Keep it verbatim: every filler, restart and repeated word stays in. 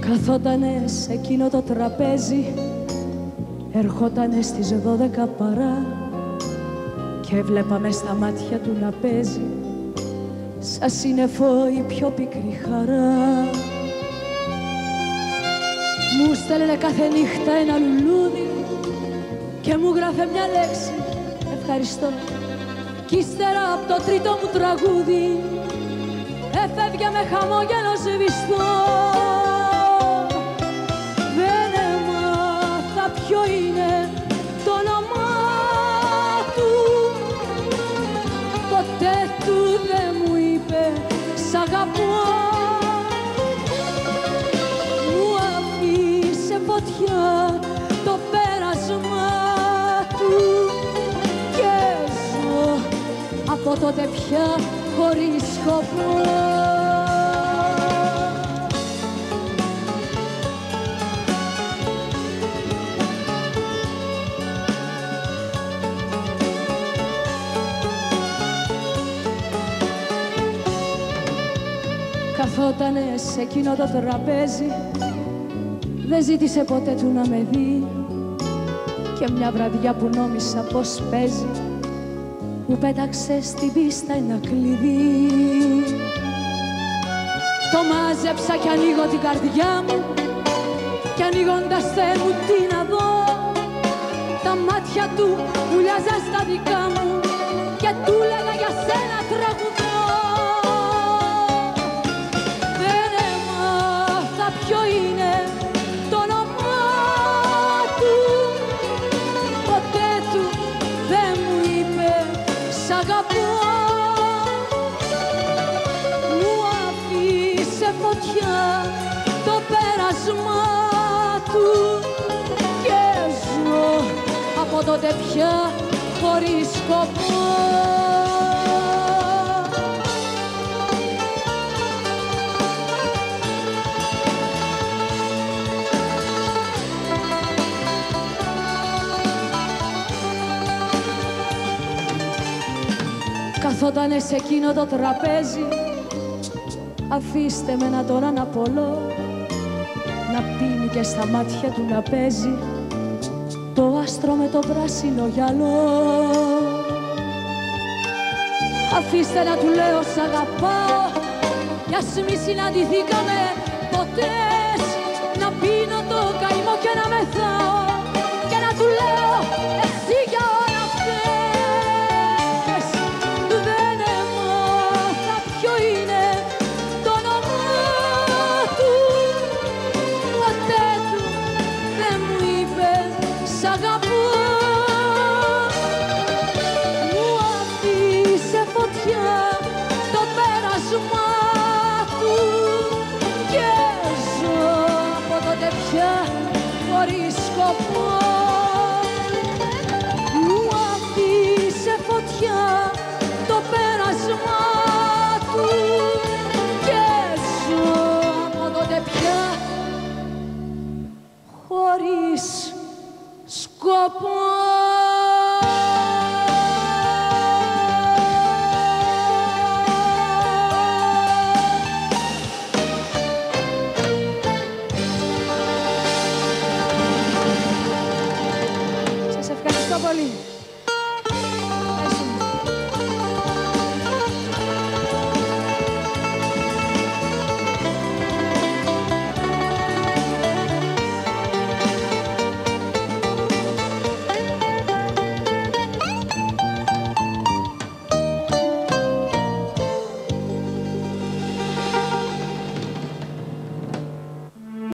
Καθότανε σε εκείνο το τραπέζι, ερχότανε στις δώδεκα παρά και βλέπαμε στα μάτια του να παίζει σαν σύννεφο η πιο πικρή χαρά. Μου στέλνε κάθε νύχτα ένα λουλούδι και μου γράφε μια λέξη ευχαριστώ, κι ύστερα από το τρίτο μου τραγούδι έφευγε με χαμόγελο σβηστό. Δεν έμαθα ποιο είναι το όνομά του, ποτέ του δεν μου είπε σ' αγαπώ. Μου αφήσε φωτιά το πέρασμα του και ζω από τότε πια χωρίς σκοπό. Καθότανε σε εκείνο το τραπέζι, δεν ζήτησε ποτέ του να με δει και μια βραδιά που νόμισα πως παίζει μου πέταξε στην πίστα ένα κλειδί. Το μάζεψα κι ανοίγω την καρδιά μου κι ανοίγοντας Θεέ μου τι να δω, τα μάτια του βουλιάζαν στα δικά μου και του λέγα για σένα τραγουδώ. Δεν έμαθα ποιο είναι το όνομά του, ποτέ του δεν μου είπε σ' αγαπώ. Μου αφήσε φωτιά το πέρασμα του και ζω από τότε πια χωρίς σκοπό. Καθότανε σε εκείνο το τραπέζι, αφήστε με να τον αναπολώ, να πίνει και στα μάτια του να παίζει το άστρο με το πράσινο γυαλό. Αφήστε να του λέω σ' αγαπάω κι ας μη συναντηθήκαμε ποτέ.